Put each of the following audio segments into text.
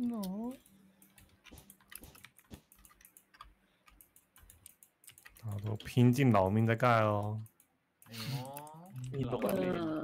no。啊，都拼尽老命在盖哦。 哎呦， 你老练。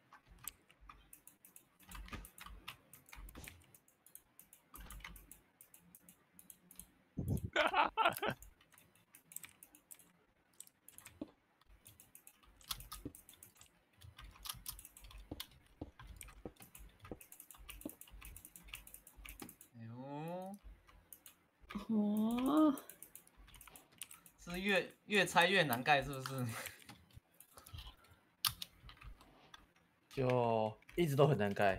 哎呦， 哦， 是越拆越难盖，是不是？ 就一直都很难盖。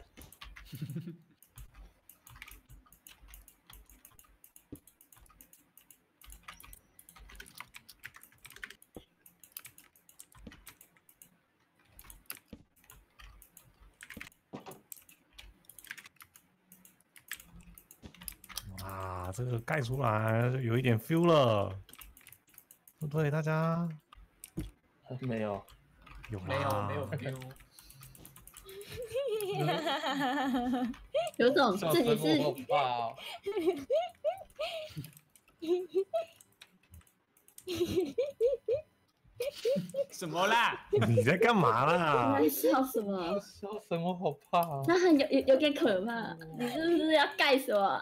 哇，这个盖出来有一点 feel 了，对不对？大家没有， 有没有 feel。 有种笑自己死我好是怕哦。 什么啦？ 你在干嘛啦你？在笑什么？ 笑死我好怕哦。 那很有点可怕，你是不是要盖什么？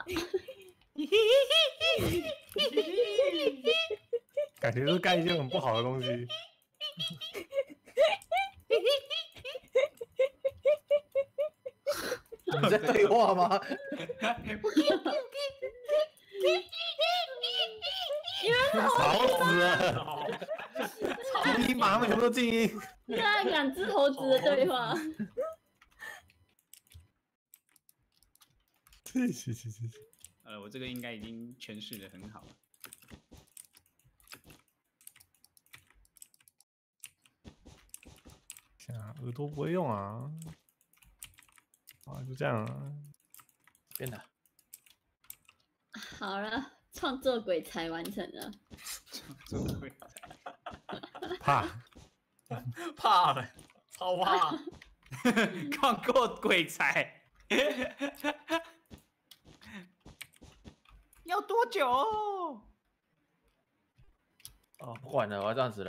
感觉是盖一件很不好的东西。 你在对话吗？ 吵死了！你马上全部都静音。 那两只猴子的对话， 是。 我这个应该已经诠释的很好了。 想啊，耳朵不会用啊。啊，就这样啊。 变的。 好了，创作鬼才完成了。 这会怕。 怕了，超怕。 看过鬼才。要多久？ 哦，不管了，我要这样子了。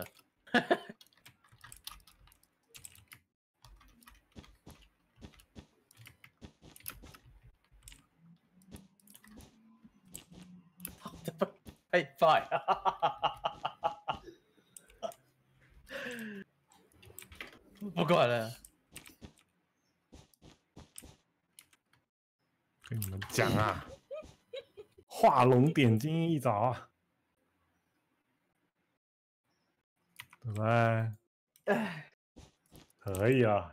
太快！不管了。 跟你们讲啊，画龙点睛一爪啊，对不对？可以啊。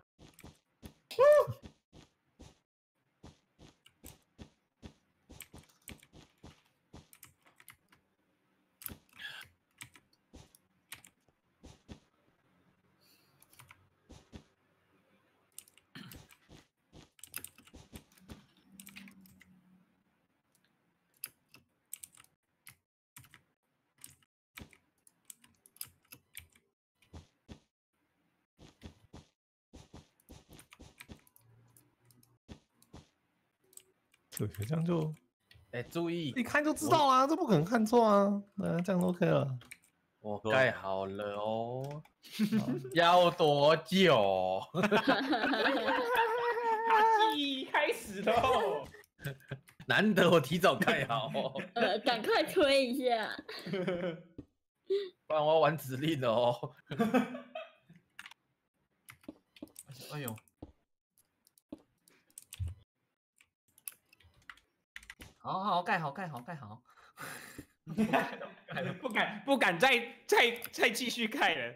我觉得这样就注意， 一看就知道啊，这不可能看错啊。这样都 OK 了。 我盖好了哦。要多久？ 他记忆开始喽。 难得我提早盖好哦， 赶快推一下。 不然我要玩指令了哦。 哎呦，好盖好。 不敢再继续盖了。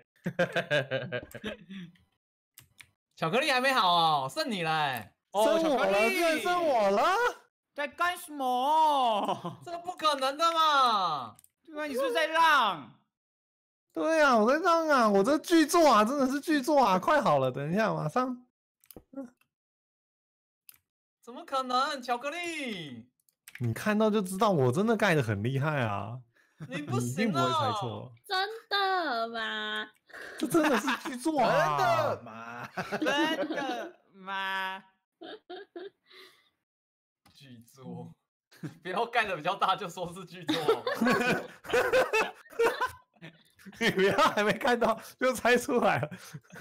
巧克力还没好哦，剩你了。 哦，巧克力， 居然剩我了！ 在干什么？ 这个不可能的嘛！ 对吧？你是不是在让？ 对啊，我在让啊，我这巨作啊，真的是巨作啊！快好了，等一下，马上。 怎么可能？巧克力， 你看到就知道，我真的盖的很厉害啊！ 你不你一定行不会猜啊！ 错， 真的吗？ 这真的是巨作真啊！ 的吗？ 真的吗？ 巨作。 不要盖的比较大就说是剧作。 你不要还没看到就猜出来了，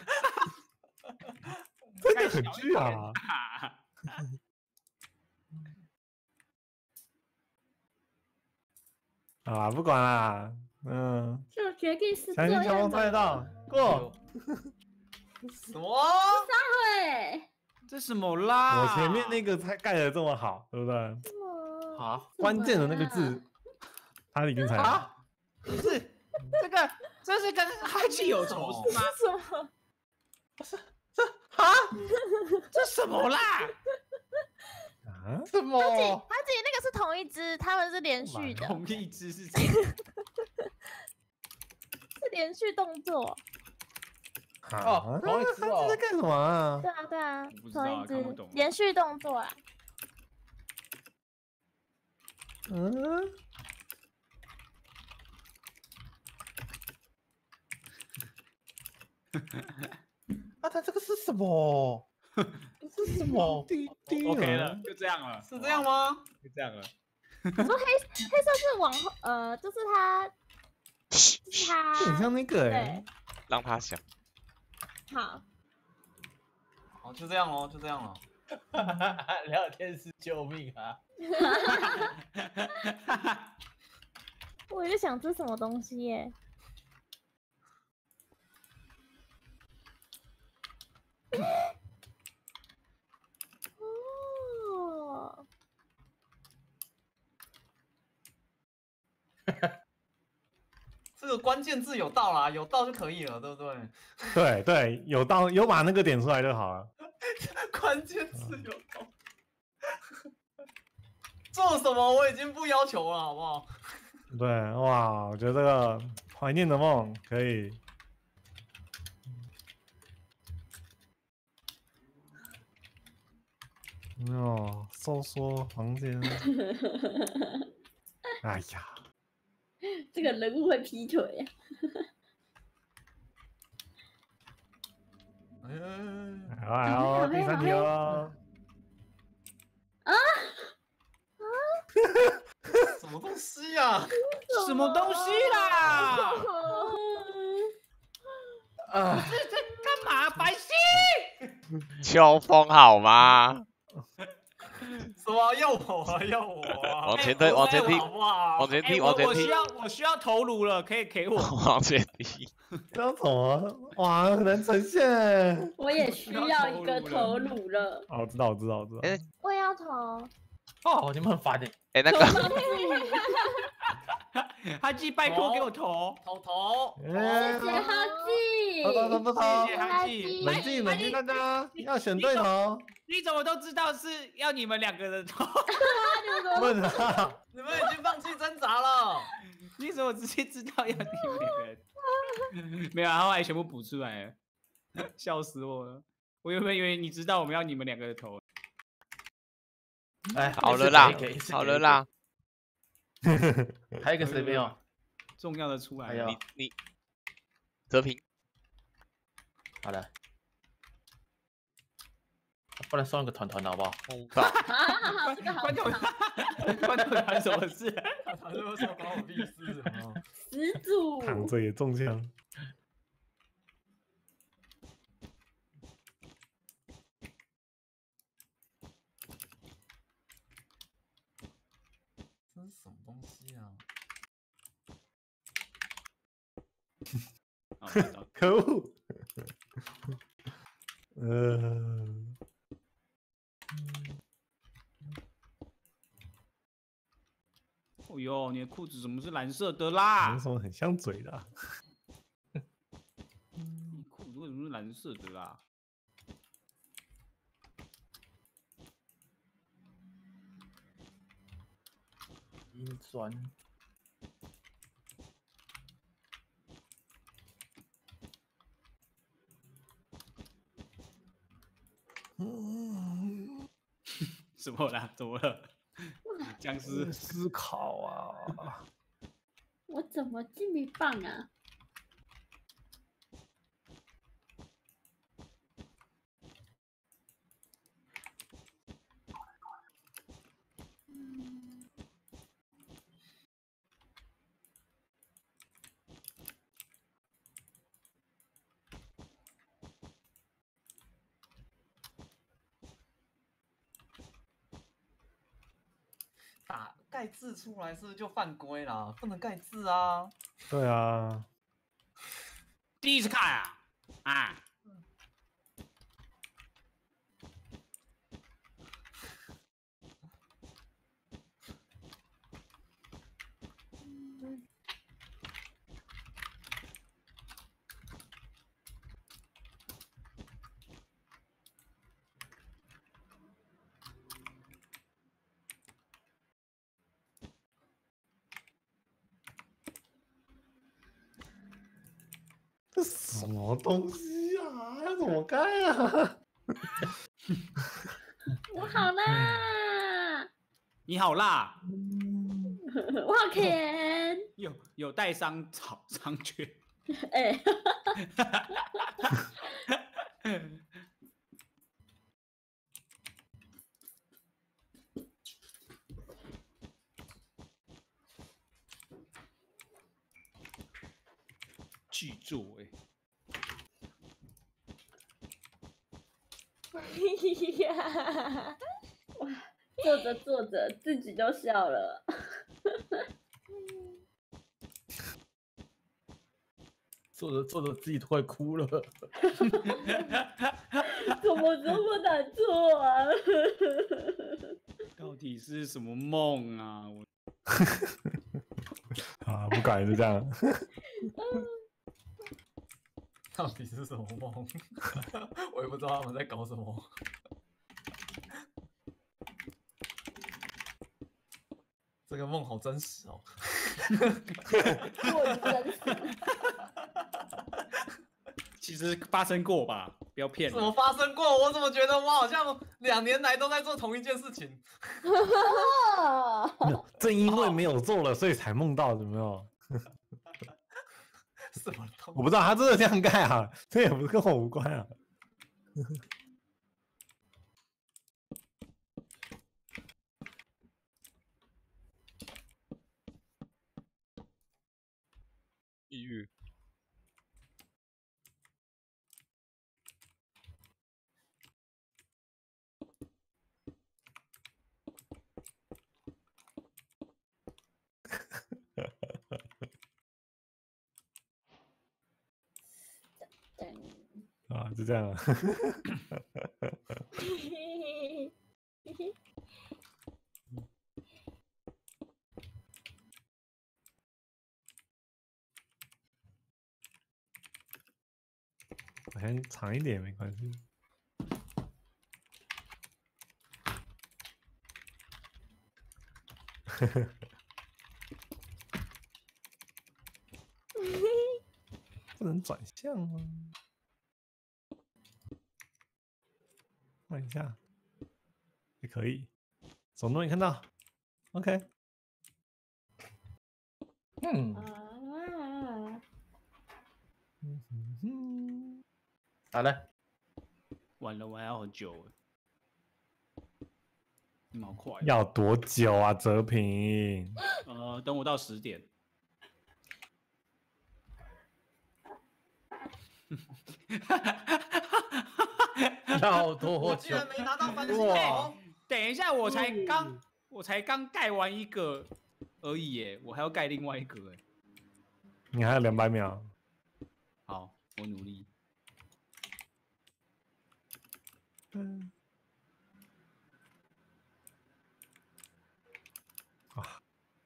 这个很剧啊！啊，不管啦， 就决定是这相信样的。 乔峰猜得到，过。 什么？ 对， 这什么啦？ 我前面那个才盖的这么好，对不对？ 好关键的那个字，他已经猜到。 啊，不是这个，这是跟哈气有仇是吗？ 什么？ 啊，这什么啦？ 啊？ 什么？ 他自己那个是同一只，他们是连续的， 同一只是谁？ 是连续动作。 哦同一只哦这在干什么啊？ 对啊，对啊我不，知道同一看不懂只连续动作啊。 嗯， 啊，他这个是什么？是什么？ 滴滴 OK 了，就这样了， 是这样吗？ 就这样了。 你说黑色是往后，就是它，是它， 很像那个哎对，， 让他想。 好， 哦，就这样哦，就这样了。 聊天室救命啊！ 我就想这什么东西耶？哦， 这个关键字有到啦，有到就可以了，对不对？ 对对，有到有把那个点出来就好了。 关键字有到。做什么我已经不要求了，好不好？ 对，哇，我觉得这个怀念的梦可以。哦，收缩房间。哎呀， 这个人物会劈腿呀、 嗯， 来了来了，第三题喽。 什么东西啊？ 什么东西啦？ 啊， 这干嘛？白皙？ 秋风好吗？ 什么要我啊？要我啊？ 往前推，往前踢， 好不好？ 往前踢， 我往前踢， 我需要头颅了，可以给我。 往前踢。 这样怎么？哇，很难呈现。 我也需要一个头颅了。 哦，我知道，我知道，我知道。 哎我也要投。 哦，你们很烦的。 哎，那个哈基，拜托给我头。 头， 哎， 谢谢哈记。 投， 谢谢哈哈基基。 冷静冷静，大家要选对头。 你怎么都知道是要你们两个的头？ 问啊， 你们已经放弃挣扎了。 你怎么直接知道要你们两个人？没有啊，后来全部补出来了，笑死我了。我原本以为你知道我们要你们两个的头。 哎， 好了啦一次给好了，啦， 还有一个谁没有？ 重要的出来还有了。 你泽平， 好的，不然送一个团团好不好？ 梦到好，这个好关头关头团什么事？ 他就会说关我屁事啊！ 始祖。 躺着也中枪。 这是什么东西啊？ 好知道可恶。 哦哟，你的裤子怎么是蓝色的啦为？什么很像嘴的啊？ 你裤子为什么是蓝色的啦？ 阴酸。 什么啦？怎么了？僵尸？ 思考啊。 我怎么这么棒啊？ 盖字出来是不是就犯规啦？不能盖字啊！ 对啊， 第一次看啊， 这什么东西啊？要怎么盖啊？ 我好啦， 你好辣， 我好甜， 有带伤伤缺。 哎， 巨作哎， 呀，哇，做着做着自己都笑了。 做着做着自己都快哭了。 怎么这么难做啊？ 到底是什么梦啊？ 啊，不改就这样。 到底是什么梦？我也不知道他们在搞什么。这个梦好真实哦。 过真实。 其实发生过吧，不要骗怎么人。 发生过？我怎么觉得我好像2年来都在做同一件事情？ 啊， 没有正因为没有做了，所以才梦到，有没有？ 什么东我不知道他真的这样盖啊，这也不是跟我无关啊。 抑郁。 啊，就这样啊。我先长一点没关系。不能转向吗？换一下，也可以。总都没看到。OK。嗯。 啊， 嗯哼哼。 好了， 完了，我还要很久欸。你们好快哦。 要多久啊？哲平。 等我到10点。 要多久我居然？没拿到翻新哇哦！ 等一下，我才刚盖完一个而已耶，我还要盖另外一个哎。 你还有200秒。 好，我努力。 嗯。啊！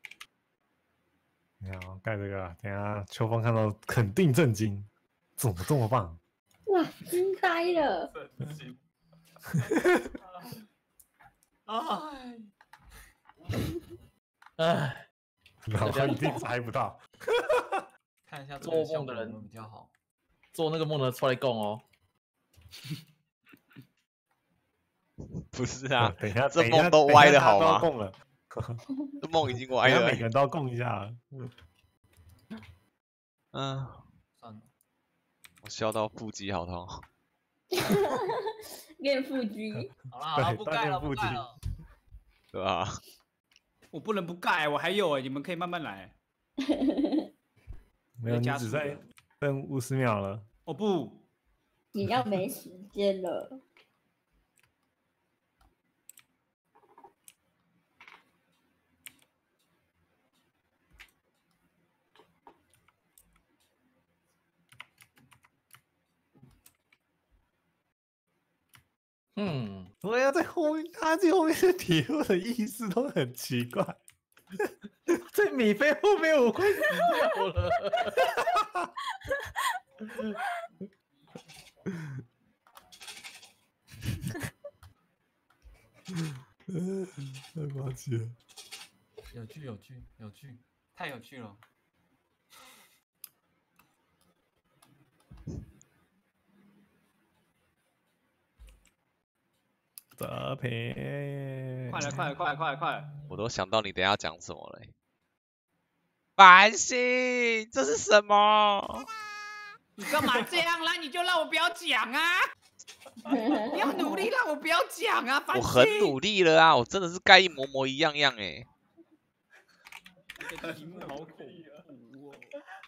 你看，盖这个，等一下秋风看到肯定震惊，怎么这么棒？ 哇，惊呆了！ 真心。哎， 哎， 然后一定猜不到。 看一下这做个效果梦的人有没有比较好。 做那个梦的出来供哦。 不是啊， 等一下， 这等一下梦都歪的等一下大家都要好吗供了， 这梦已经等歪了欸。 一下每个人都要供一下。 嗯， 算了， 我笑到腹肌好痛。 练腹肌， 好了好了， 对不盖了锻炼腹肌不盖了。 对吧？ 我不能不盖，我还有哎，你们可以慢慢来。 没有，你加速只剩了剩50秒了。 哦不， 你要没时间了。 对呀，在后面，他这后面的题目的意思都很奇怪。 在米菲后面我快死掉了。 太滑稽了。 有趣，太有趣了。 泽平， 快了！ 我都想到你等一下讲什么嘞。繁星，这是什么？ 你干嘛这样啦？你就让我不要讲啊！你要努力让我不要讲啊！ 我很努力了啊，我真的是盖一模一样哎。 这个题目好恐怖哦！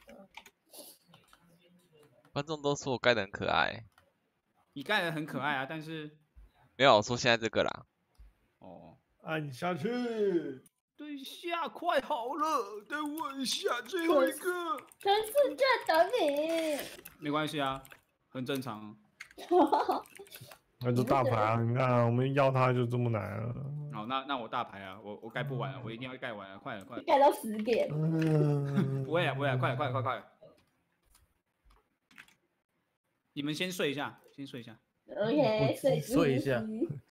观众都说我盖的很可爱。 你盖的很可爱啊，但是没有，我说现在这个啦。 哦， 按下去。 等一下，快好了，等我一下，最后一个。 全世界等你。 没关系啊，很正常。 那就大牌啊！你看，我们要它就这么难啊。 好，那我大牌啊，我盖不完了，我一定要盖完了，快了。 盖到10点。 不会啊，快！你们先睡一下， OK， 睡一下。